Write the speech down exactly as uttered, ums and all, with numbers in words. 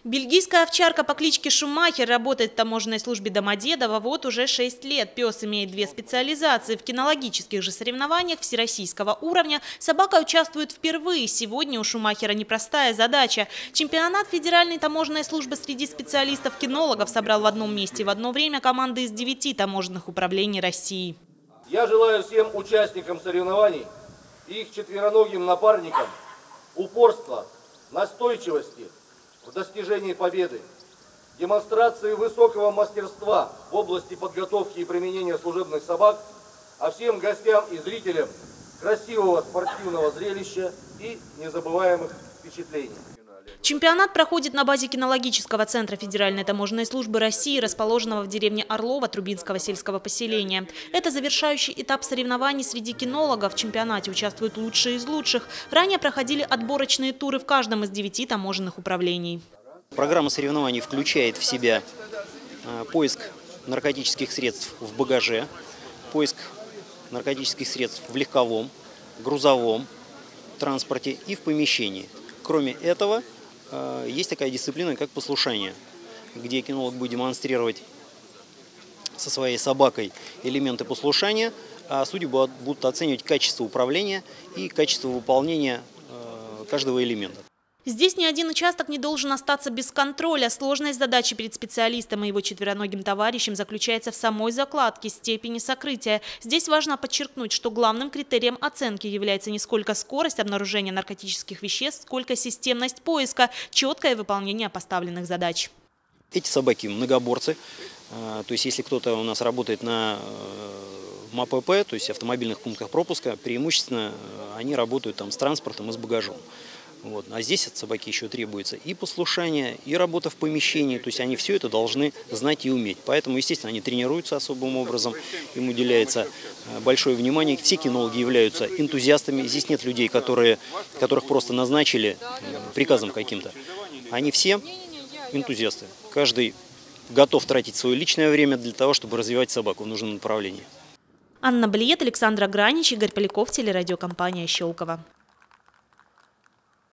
Бельгийская овчарка по кличке Шумахер работает в таможенной службе Домодедово вот уже шесть лет. Пес имеет две специализации. В кинологических же соревнованиях всероссийского уровня собака участвует впервые. Сегодня у Шумахера непростая задача. Чемпионат Федеральной таможенной службы среди специалистов-кинологов собрал в одном месте в одно время команды из девяти таможенных управлений России. Я желаю всем участникам соревнований и их четвероногим напарникам упорства, настойчивости в достижении победы, демонстрации высокого мастерства в области подготовки и применения служебных собак, а всем гостям и зрителям красивого спортивного зрелища и незабываемых впечатлений. Чемпионат проходит на базе кинологического центра Федеральной таможенной службы России, расположенного в деревне Орлово Трубинского сельского поселения. Это завершающий этап соревнований среди кинологов. В чемпионате участвуют лучшие из лучших. Ранее проходили отборочные туры в каждом из девяти таможенных управлений. Программа соревнований включает в себя поиск наркотических средств в багаже, поиск наркотических средств в легковом, грузовом транспорте и в помещении. Кроме этого, есть такая дисциплина, как послушание, где кинолог будет демонстрировать со своей собакой элементы послушания, а судьи будут оценивать качество управления и качество выполнения каждого элемента. Здесь ни один участок не должен остаться без контроля. Сложность задачи перед специалистом и его четвероногим товарищем заключается в самой закладке, степени сокрытия. Здесь важно подчеркнуть, что главным критерием оценки является не сколько скорость обнаружения наркотических веществ, сколько системность поиска, четкое выполнение поставленных задач. Эти собаки многоборцы. То есть если кто-то у нас работает на эм а пэ пэ, то есть автомобильных пунктах пропуска, преимущественно они работают там с транспортом и с багажом. Вот. А здесь от собаки еще требуется и послушание, и работа в помещении. То есть они все это должны знать и уметь. Поэтому, естественно, они тренируются особым образом. Им уделяется большое внимание. Все кинологи являются энтузиастами. Здесь нет людей, которые, которых просто назначили приказом каким-то. Они все энтузиасты. Каждый готов тратить свое личное время для того, чтобы развивать собаку в нужном направлении. Анна Блиет, Александр Гранич, Игорь Поляков, телерадиокомпания «Щелково».